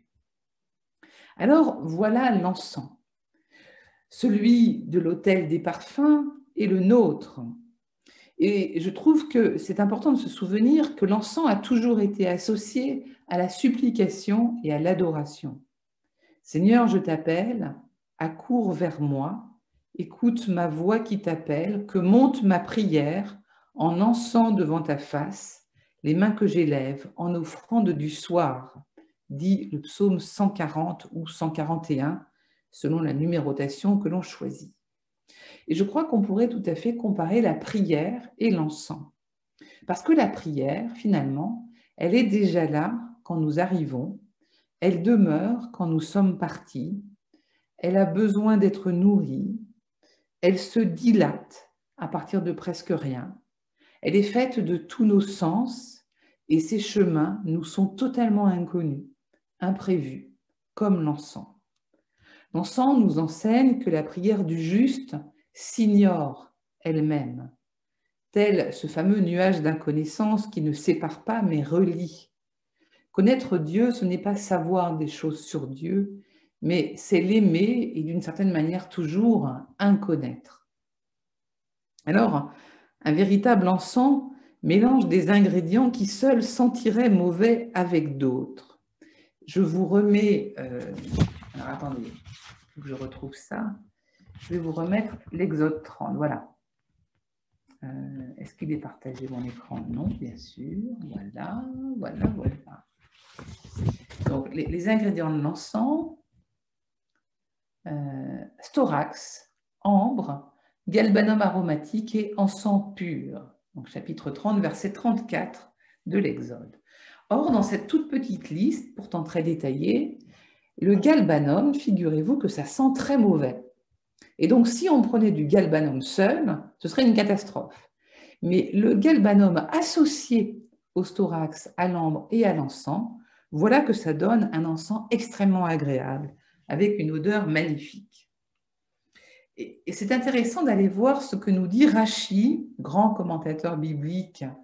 Alors voilà l'encens. Celui de l'autel des parfums est le nôtre. Et je trouve que c'est important de se souvenir que l'encens a toujours été associé à la supplication et à l'adoration. Seigneur, je t'appelle, accours vers moi, écoute ma voix qui t'appelle, que monte ma prière en encens devant ta face, les mains que j'élève en offrande du soir, dit le psaume cent quarante ou cent quarante et un, selon la numérotation que l'on choisit. Et je crois qu'on pourrait tout à fait comparer la prière et l'encens. Parce que la prière, finalement, elle est déjà là quand nous arrivons, elle demeure quand nous sommes partis, elle a besoin d'être nourrie, elle se dilate à partir de presque rien, elle est faite de tous nos sens et ces chemins nous sont totalement inconnus, imprévus, comme l'encens. L'encens nous enseigne que la prière du juste s'ignore elle-même, tel ce fameux nuage d'inconnaissance qui ne sépare pas mais relie. Connaître Dieu, ce n'est pas savoir des choses sur Dieu, mais c'est l'aimer et d'une certaine manière toujours inconnaître. Alors, un véritable encens mélange des ingrédients qui seuls sentiraient mauvais avec d'autres. Je vous remets... Euh, alors attendez, il faut que je retrouve ça. Je vais vous remettre l'Exode trente, voilà. Euh, Est-ce qu'il est partagé mon écran? Non, bien sûr. Voilà, voilà, voilà. Donc, les, les ingrédients de l'encens, euh, storax, ambre, galbanum aromatique et encens pur. Donc, chapitre trente, verset trente-quatre de l'Exode. Or, dans cette toute petite liste, pourtant très détaillée, le galbanum, figurez-vous que ça sent très mauvais. Et donc, si on prenait du galbanum seul, ce serait une catastrophe. Mais le galbanum associé au storax, à l'ambre et à l'encens, voilà que ça donne un encens extrêmement agréable, avec une odeur magnifique. Et, et c'est intéressant d'aller voir ce que nous dit Rachi, grand commentateur biblique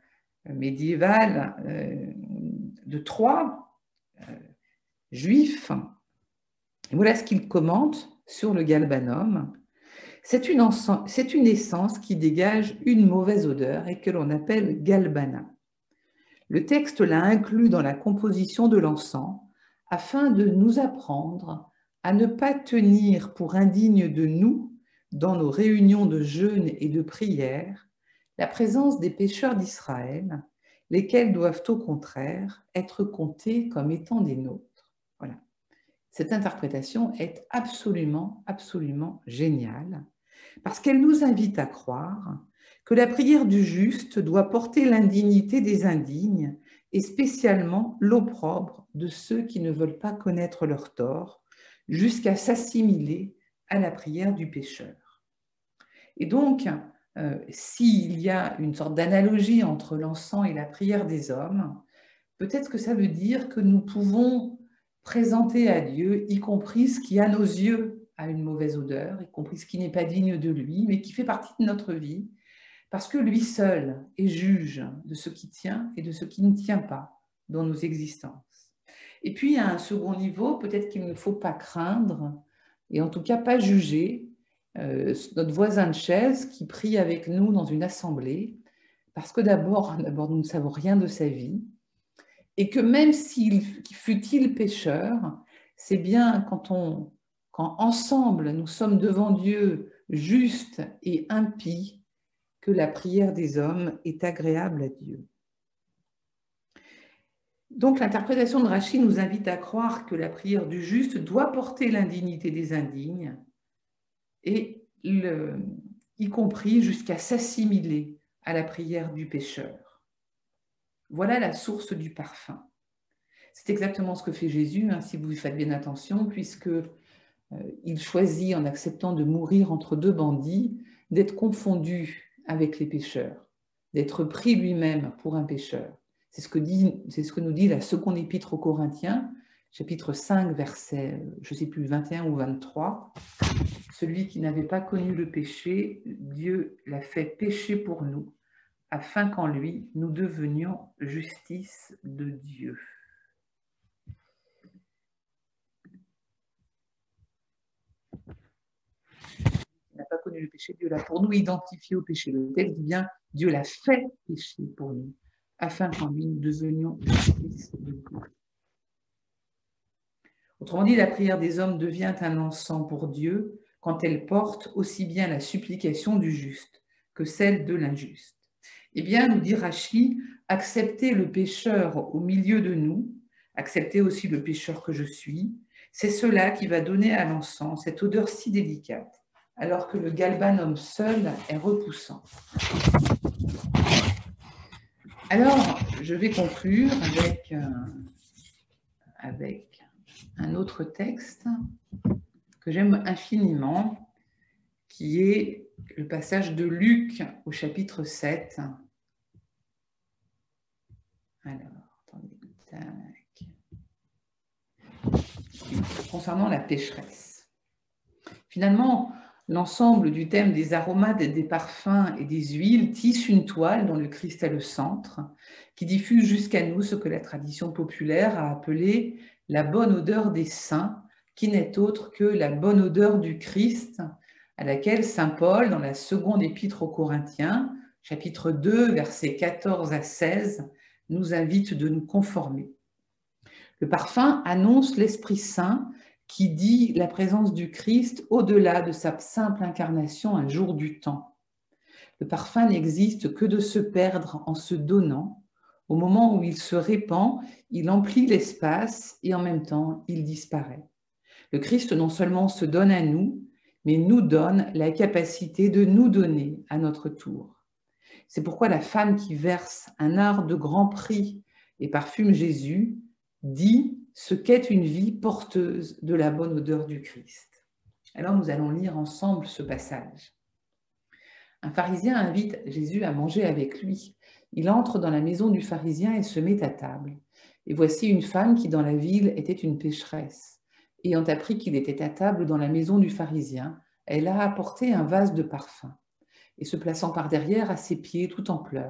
médiéval euh, de Troyes, euh, juif. Voilà ce qu'il commente sur le galbanum. C'est une, c'est une essence qui dégage une mauvaise odeur et que l'on appelle galbana. Le texte l'a inclus dans la composition de l'encens afin de nous apprendre à ne pas tenir pour indigne de nous, dans nos réunions de jeûne et de prière, la présence des pécheurs d'Israël, lesquels doivent au contraire être comptés comme étant des nôtres. Voilà. Cette interprétation est absolument, absolument géniale, parce qu'elle nous invite à croire que la prière du juste doit porter l'indignité des indignes et spécialement l'opprobre de ceux qui ne veulent pas connaître leur tort, jusqu'à s'assimiler à la prière du pécheur. Et donc, euh, s'il y a une sorte d'analogie entre l'encens et la prière des hommes, peut-être que ça veut dire que nous pouvons présenter à Dieu, y compris ce qui, à nos yeux, a une mauvaise odeur, y compris ce qui n'est pas digne de lui, mais qui fait partie de notre vie, parce que lui seul est juge de ce qui tient et de ce qui ne tient pas dans nos existences. Et puis, à un second niveau, peut-être qu'il ne faut pas craindre, et en tout cas pas juger, euh, notre voisin de chaise qui prie avec nous dans une assemblée, parce que d'abord, d'abord nous ne savons rien de sa vie, et que même s'il fût-il pécheur, c'est bien quand, on, quand ensemble nous sommes devant Dieu justes et impies que la prière des hommes est agréable à Dieu. Donc l'interprétation de Rachi nous invite à croire que la prière du juste doit porter l'indignité des indignes, et le, y compris jusqu'à s'assimiler à la prière du pécheur. Voilà la source du parfum. C'est exactement ce que fait Jésus, hein, si vous y faites bien attention, puisque euh, il choisit, en acceptant de mourir entre deux bandits, d'être confondu avec les pécheurs, d'être pris lui-même pour un pécheur. C'est ce que dit, c'est ce que nous dit la seconde épître aux Corinthiens, chapitre cinq, verset, je ne sais plus, vingt et un ou vingt-trois. Celui qui n'avait pas connu le péché, Dieu l'a fait pécher pour nous, afin qu'en lui, nous devenions justice de Dieu. Il n'a pas connu le péché, Dieu l'a pour nous identifié au péché. Le texte dit bien, Dieu l'a fait pécher pour nous, afin qu'en lui, nous devenions justice de Dieu. Autrement dit, la prière des hommes devient un encens pour Dieu quand elle porte aussi bien la supplication du juste que celle de l'injuste. Eh bien, nous dit Rachi, accepter le pécheur au milieu de nous, accepter aussi le pécheur que je suis, c'est cela qui va donner à l'encens cette odeur si délicate, alors que le galbanum seul est repoussant. Alors, je vais conclure avec, euh, avec un autre texte que j'aime infiniment, qui est le passage de Luc au chapitre sept. Alors, attendez, tac. Concernant la pécheresse. Finalement, l'ensemble du thème des aromates, des parfums et des huiles tisse une toile dont le Christ est le centre, qui diffuse jusqu'à nous ce que la tradition populaire a appelé la bonne odeur des saints, qui n'est autre que la bonne odeur du Christ, à laquelle saint Paul, dans la seconde épître aux Corinthiens, chapitre deux, versets quatorze à seize, nous invite de nous conformer. Le parfum annonce l'Esprit Saint qui dit la présence du Christ au-delà de sa simple incarnation un jour du temps. Le parfum n'existe que de se perdre en se donnant. Au moment où il se répand, il emplit l'espace et en même temps, il disparaît. Le Christ non seulement se donne à nous, mais nous donne la capacité de nous donner à notre tour. C'est pourquoi la femme qui verse un art de grand prix et parfume Jésus dit ce qu'est une vie porteuse de la bonne odeur du Christ. Alors nous allons lire ensemble ce passage. Un pharisien invite Jésus à manger avec lui. Il entre dans la maison du pharisien et se met à table. Et voici une femme qui dans la ville était une pécheresse. Ayant appris qu'il était à table dans la maison du pharisien, elle a apporté un vase de parfum. Et se plaçant par derrière à ses pieds tout en pleurs,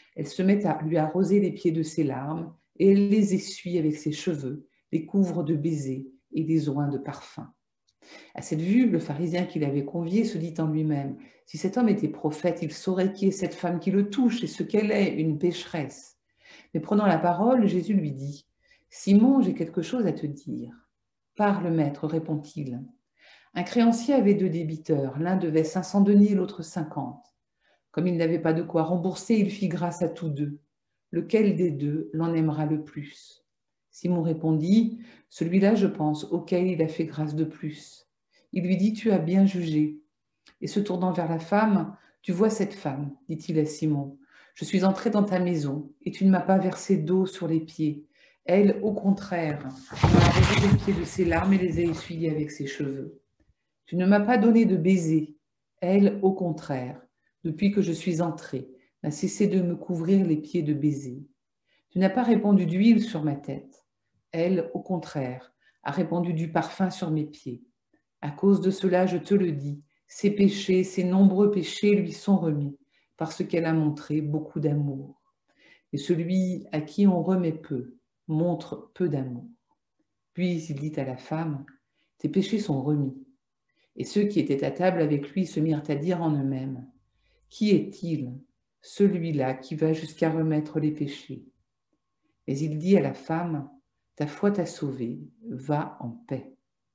Elle se met à lui arroser les pieds de ses larmes et elle les essuie avec ses cheveux, les couvre de baisers et des oins de parfum. À cette vue, le pharisien qui l'avait convié se dit en lui-même, « Si cet homme était prophète, il saurait qui est cette femme qui le touche et ce qu'elle est, une pécheresse. » Mais prenant la parole, Jésus lui dit, « Simon, j'ai quelque chose à te dire. »« Parle, maître, répond-il. » Un créancier avait deux débiteurs, l'un devait cinq cents deniers, l'autre cinquante. Comme il n'avait pas de quoi rembourser, il fit grâce à tous deux. Lequel des deux l'en aimera le plus? Simon répondit, « Celui-là, je pense, auquel il a fait grâce de plus. » Il lui dit, « Tu as bien jugé. » Et se tournant vers la femme, « Tu vois cette femme, dit-il à Simon. Je suis entré dans ta maison et tu ne m'as pas versé d'eau sur les pieds. Elle, au contraire, m'a arrosé les pieds de ses larmes et les a essuyés avec ses cheveux. Tu ne m'as pas donné de baiser. Elle, au contraire, depuis que je suis entré, n'a cessé de me couvrir les pieds de baisers. Tu n'as pas répandu d'huile sur ma tête. Elle, au contraire, a répandu du parfum sur mes pieds. À cause de cela, je te le dis, ses péchés, ses nombreux péchés lui sont remis, parce qu'elle a montré beaucoup d'amour. Et celui à qui on remet peu, montre peu d'amour. Puis il dit à la femme, « Tes péchés sont remis. » Et ceux qui étaient à table avec lui se mirent à dire en eux-mêmes, « Qui est-il, celui-là qui va jusqu'à remettre les péchés ?» Mais il dit à la femme, « Ta foi t'a sauvée, va en paix. »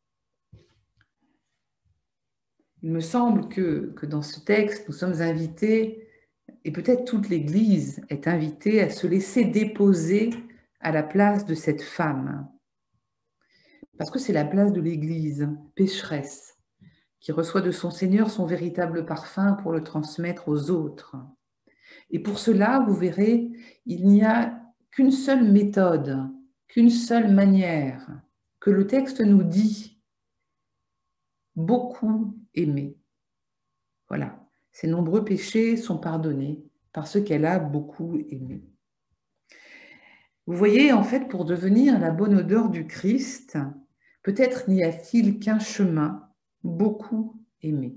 Il me semble que, que dans ce texte, nous sommes invités, et peut-être toute l'Église est invitée à se laisser déposer à la place de cette femme. Parce que c'est la place de l'Église, pécheresse, qui reçoit de son Seigneur son véritable parfum pour le transmettre aux autres. Et pour cela, vous verrez, il n'y a qu'une seule méthode, qu'une seule manière, que le texte nous dit, beaucoup aimer. Voilà, ses nombreux péchés sont pardonnés parce qu'elle a beaucoup aimé. Vous voyez, en fait, pour devenir la bonne odeur du Christ, peut-être n'y a-t-il qu'un chemin, beaucoup aimer.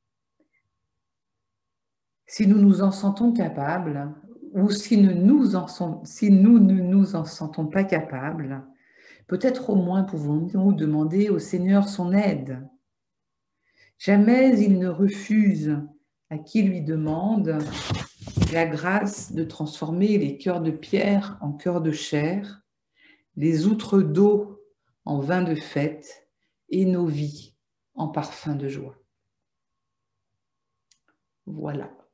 Si nous nous en sentons capables, ou si, ne nous, en sont, si nous ne nous en sentons pas capables, peut-être au moins pouvons-nous demander au Seigneur son aide. Jamais il ne refuse à qui lui demande la grâce de transformer les cœurs de pierre en cœurs de chair, les outres d'eau en vin de fête et nos vies en parfum de joie. Voilà.